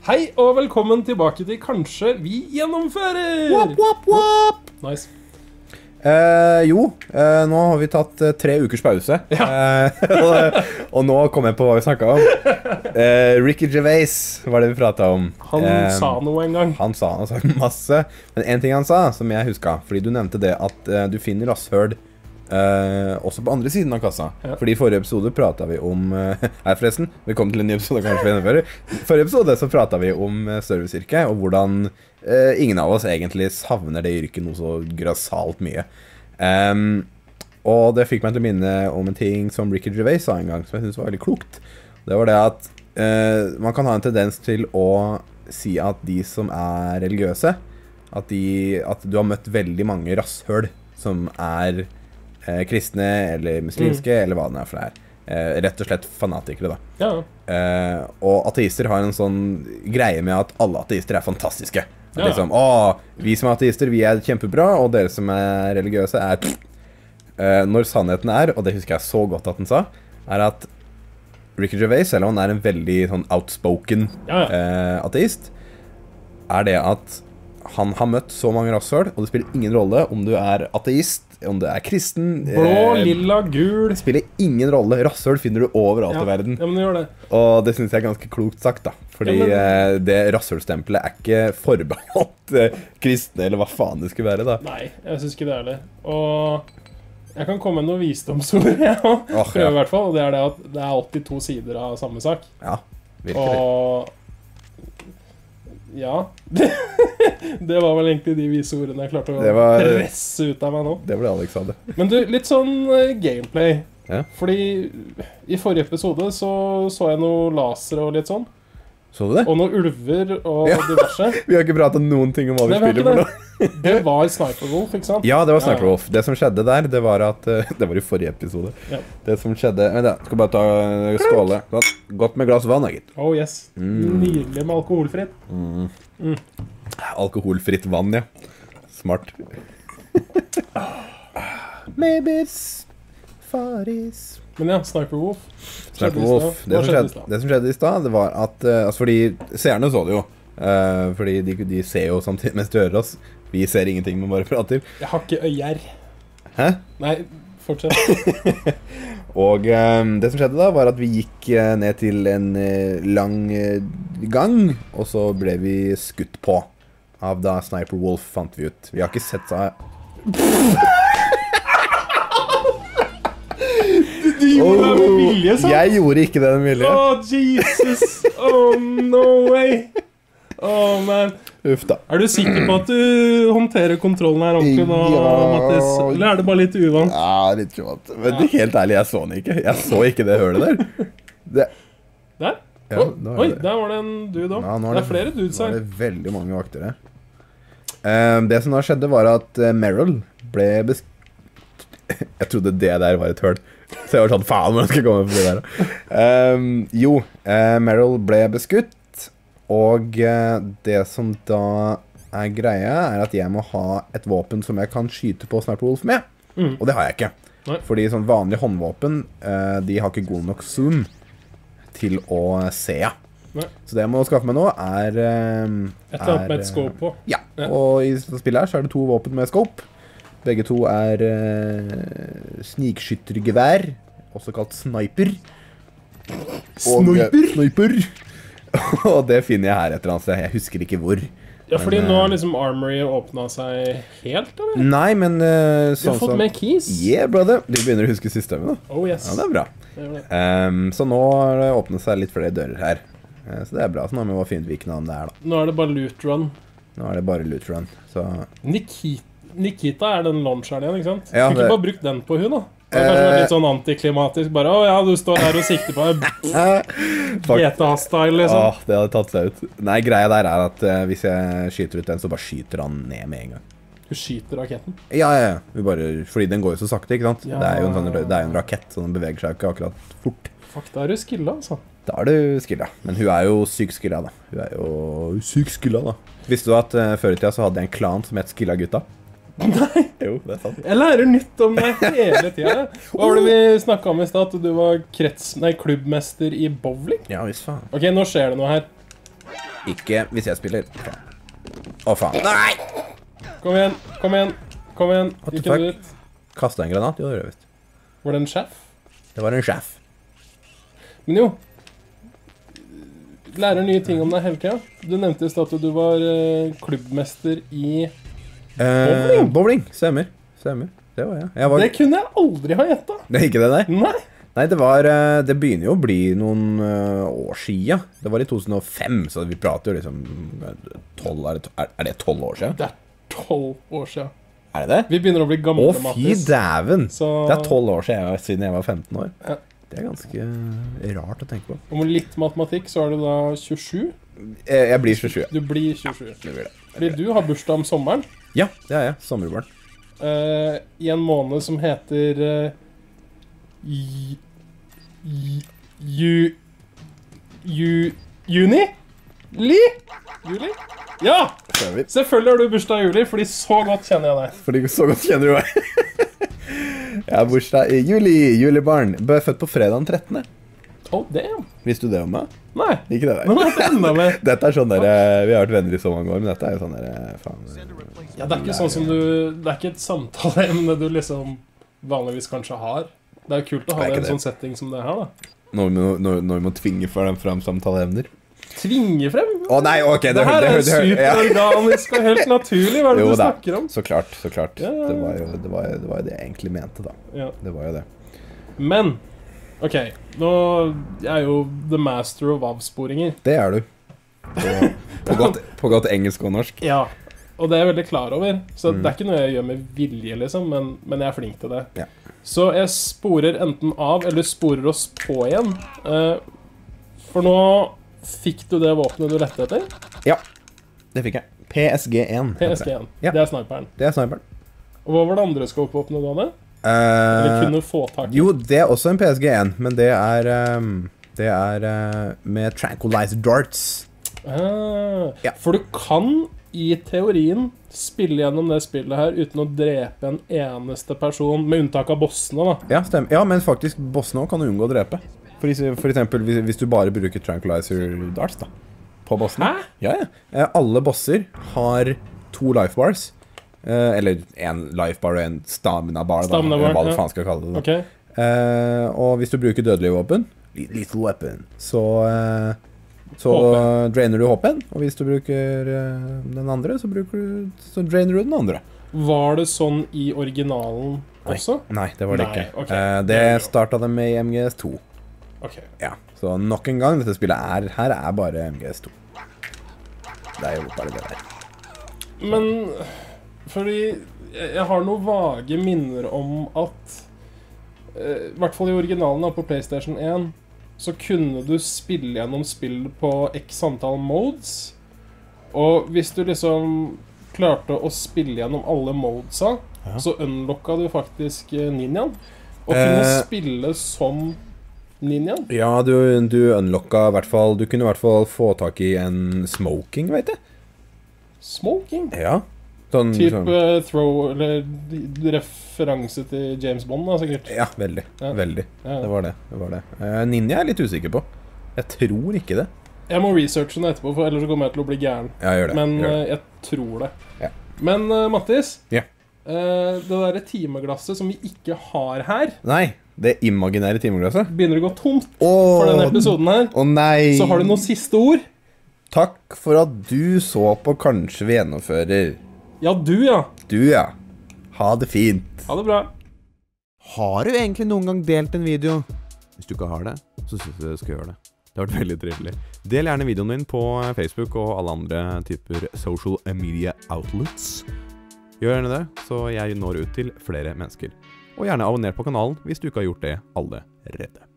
Hei og velkommen tilbake til Kanskje vi gjennomfører! Wop, wop, wop. Nice. Nå har vi tatt 3 ukers pause. Og nå kom jeg på hva vi snakket om. Ricky Gervais var det vi pratet om. Han sa noe en gang. Han sa masse. Men en ting han sa, som jeg husket, fordi du nevnte det at du finner rasshøl også på andre siden av kassa. Ja. Fordi i forrige episode pratet vi om Nei, forresten, velkommen til en ny episode Kanskje vi gjennomfører. Forrige episode så pratet vi om serviceyrket, og hvordan ingen av oss egentlig savner det yrket noe så grassat mye. Og det fikk meg til å minne om en ting som Ricky Gervais sa en gang, som jeg synes var veldig klokt. Det var det at man kan ha en tendens til å si at de som er religiøse, at du har møtt veldig mange rasshøl som er kristne eller muslimske, eller hva det er for det her. Rett og slett fanatikere, da. Ja. Og ateister har en sånn greie med at alle ateister er fantastiske. At Ja. liksom, vi som er ateister, vi er kjempebra, og dere som er religiøse er når sannheten er, og det husker jeg så godt at den sa, er at Ricky Gervais, selv om han er en veldig sånn outspoken ateist, er det at han har møtt så mange rasshøl, og det spiller ingen rolle om du er ateist, om du er kristen. Blå, lilla, gul. Det spiller ingen rolle. Rasshøl finner du overalt i verden. Ja, men det gjør det. Og det synes jeg er ganske klokt sagt, da. Fordi det rasshølstempelet er ikke forbeholdt kristne, eller hva faen det skulle være, da. Nei, jeg synes ikke det er det. Og jeg kan komme med noen visdomsord, prøve i hvert fall. Og det er det at det er 82 sider av samme sak. Ja, virkelig. Og ja, det var vel egentlig de vise ordene jeg klarte å presse ut av meg nå. Det ble Alex sa det. Men du, litt sånn gameplay. Ja. Fordi i forrige episode så jeg noe laser og litt sånn. Så du det? Og noen ulver og diverse. Vi har ikke pratet noen ting om hva vi spiller for nå. Det var Sniper Wolf, ikke sant? Ja, det var Sniper Wolf. Det som skjedde der, det var at det var i forrige episode. Ja. Det som skjedde skal bare ta skåle. Godt med glass vann, gitt. Oh yes. Nydelig med alkoholfritt. Alkoholfritt vann, ja. Smart. Maybe's Faris. Men ja, Sniper Wolf. Sniper Wolf. Det som skjedde i sted, det var at fordi seerne så det jo. Fordi de ser jo samtidig mens de hører oss. Vi ser ingenting, men bare prater. Jeg har ikke øyer. Hæ? Nei, fortsett. Og det som skjedde da, var at vi gikk ned til en lang gang, og så ble vi skutt på av da Sniper Wolf, fant vi ut. Vi har ikke sett seg... Du gjorde det med vilje, sant? Jeg gjorde ikke det med vilje. Jesus. No way. Man. Uff da. Er du sikker på at du håndterer kontrollen her ordentlig nå, Mattis? Eller er det bare litt uvant? Ja, litt uvant. Men helt ærlig, jeg så den ikke. Jeg så ikke det hølet der. Der? Ja, Oi, der var det en dude også. Ja, det er flere dudes her. Nå er det veldig mange vakter her. Det som da skjedde var at Meryl ble Jeg trodde det der var et høl. Så jeg var sånn, faen, hvordan skal jeg komme på det der? Meryl ble beskutt. Og det som da er greia, er at jeg må ha et våpen som jeg kan skyte på Sniper Wolf med. Og det har jeg ikke. Nei. Fordi sånn vanlige håndvåpen, de har ikke god nok zoom til å se. Nei. Så det jeg må skaffe meg nå er et eller annet med et scope på. Ja, og i spillet her så er det 2 våpen med scope. Begge to er snikskyttergevær, også kalt sniper. Sniper! Og det finner jeg her et eller annet sted. Jeg husker ikke hvor. Ja, fordi nå har liksom Armory åpnet seg helt, eller? Nei, men Du har sånn fått med keys? Yeah, brother. Du begynner å huske systemet, da. Oh yes. Ja, det er bra. Så nå har det åpnet seg litt flere dører her. Så det er bra. Så nå må vi bare finne ut hvilken annen det er, da. Nå er det bare loot run. Nå er det bare loot run. Så Nikita er den launcheren igjen, ikke sant? Ja, Skulle ikke bare brukt den på hun, da? Det har kanskje vært litt sånn antiklimatisk. Bare, ja, du står her og sikter på GTA-style, liksom. det hadde tatt seg ut. Nei, greia der er at hvis jeg skyter ut den, så bare skyter han ned med en gang. Du skyter raketten? Ja. Fordi den går jo så sakte, ikke sant? Ja. Det er jo en rakett, så den beveger seg ikke akkurat fort. Fuck, da er du skilla, altså. Da er du skilla. Men hun er jo syk skilla, da. Visste du at før i tida så hadde jeg en klan som het Skilla Gutta? Nei. Jo, det er sant. Jeg lærer nytt om deg hele tiden. Hva var det vi snakket om i sted? At du var klubbmester i bowling? Ja, visst faen. Ok, nå skjer det noe her. Ikke hvis jeg spiller. Å, faen. Nei! Kom igjen, kom igjen, kom igjen. What the Ikke fuck? ut. Kastet en granat? Jo, det gjør jeg visst. Var det en sjef? Det var en sjef. Men jo. Lærer nye ting om deg hele tiden. Du nevnte i stedet at du var klubbmester i bowling. Bowling, stemmer. Stemmer. Det var jeg. Det kunne jeg aldri ha gjettet. Det er ikke det der? Nei. Nei, det begynner jo å bli noen år siden. Det var i 2005, så vi prater jo liksom 12, er det 12 år siden? Det er 12 år siden. Er det det? Vi begynner å bli gamle, Å, fy dæven! Så... Det er 12 år siden jeg var 15 år. Ja. Det er ganske rart å tenke på. Og med litt matematikk så er du da 27? Jeg blir 27. Du blir 27. Det blir det. Fordi du har bursdag om sommeren. Ja, det er jeg. Sommerbarn. I en måned som heter Juni? Juli? Ja! Selvfølgelig har du bursdag i juli, fordi så godt kjenner jeg deg. Fordi så godt kjenner du meg. Jeg har bursdag i juli, julibarn. Ble født på fredag den 13. Oh, damn. Visste du det om meg? Nei. Ikke det der. Dette er sånn der, vi har vært venner i så mange år, men dette er jo sånn der, faen. Ja, det er ikke sånn som det er ikke et samtaleemne du liksom vanligvis kanskje har. Det er jo kult å ha det i en sånn setting som det her da. Når vi må tvinge frem samtaleemner. Tvinge frem? Å nei, ok. Det her er superorganisk og helt naturlig, hva er det du snakker om? Så klart. Ja. Det var jo det jeg egentlig mente da. Ja. Det var jo det. Men, ok, nå er jo the master of avsporinger. Det er du. På godt engelsk og norsk. Ja, og det er jeg veldig klar over. Så det er ikke noe jeg gjør med vilje, liksom, men jeg er flink til det. Ja. Så jeg sporer enten av, eller sporer oss på igjen. For nå fikk du det våpenet du lette etter? Ja, det fikk jeg. PSG-1. PSG-1, ja. Det er sniperen. Det er sniperen. Og hva var det andre skåpvåpenet du hadde? Eller kunne få tak i? Jo, det er også en PSG-1, men det er med tranquilizer darts. Ja. For du kan i teorien spille gjennom det spillet her uten å drepe en eneste person, med unntak av bossene da. Ja, stemmer. Ja, men faktisk bossene også kan du unngå å drepe. For eksempel hvis du bare bruker tranquilizer darts da, på bossene. Hæ? Ja. Alle bosser har 2 life bars. Eller en life bar og en stamina bar, stamina bar, hva du faen skal kalle det da. Okay. Og hvis du bruker dødelig våpen, lethal weapon, så drainer du hoppen, og hvis du bruker den andre, så drainer du den andre. Var det sånn i originalen også? Nei, det var det ikke. Okay. Det startet de med i MGS2. Ok. Ja, så nok en gang, dette spillet her er bare MGS2. Det er jo bare det der. Men, fordi jeg har noen vage minner om at, i hvert fall i originalen på PlayStation 1, så kunne du spille gjennom spill på x antall modes, og hvis du liksom klarte å spille gjennom alle modesa, så unlocka du faktisk ninjaen, og kunne spille som ninjaen. Ja, du unlocka i hvert fall, du kunne i hvert fall få tak i en smoking, vet du? Smoking? Ja. Type throw, eller referanse til James Bond da, sikkert. Ja, veldig. Ja. Det var det. Ninja er litt usikker på. Jeg tror ikke det. Jeg må researche den etterpå, for ellers så kommer jeg til å bli gæren. Ja, gjør det. Men jeg tror det. Ja. Men Mattis, ja. Det der timeglasset som vi ikke har her. Nei, det imaginære timeglasset begynner å gå tomt for denne episoden her. Nei. Så har du noen siste ord? Takk for at du så på Kanskje vi gjennomfører. Ja, du ja. Du ja. Ha det fint. Ha det bra. Har du egentlig noen gang delt en video? Hvis du ikke har det, så synes jeg du skal gjøre det. Det har vært veldig trivelig. Del gjerne videoen min på Facebook og alle andre typer social media outlets. Gjør gjerne det, så jeg når ut til flere mennesker. Og gjerne abonner på kanalen hvis du ikke har gjort det allerede.